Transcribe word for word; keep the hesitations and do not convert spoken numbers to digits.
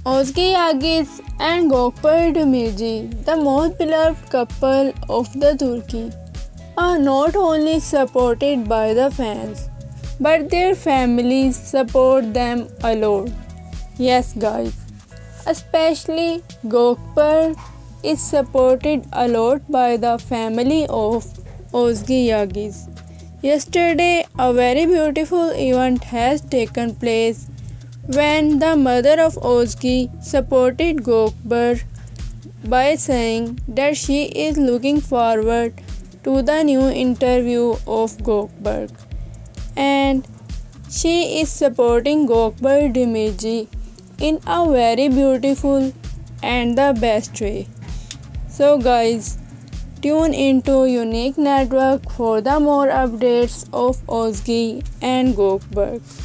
Özge Yagiz and Gökberk demirci, the most beloved couple of the Turkey, are not only supported by the fans, but their families support them a lot. Yes guys, especially Gökberk is supported a lot by the family of Özge Yagiz. Yesterday, a very beautiful event has taken place when the mother of Özge supported Gökberk by saying that she is looking forward to the new interview of Gökberk and she is supporting Gökberk demirci in a very beautiful and the best way. So guys, tune into Unique Network for the more updates of Özge and Gökberk.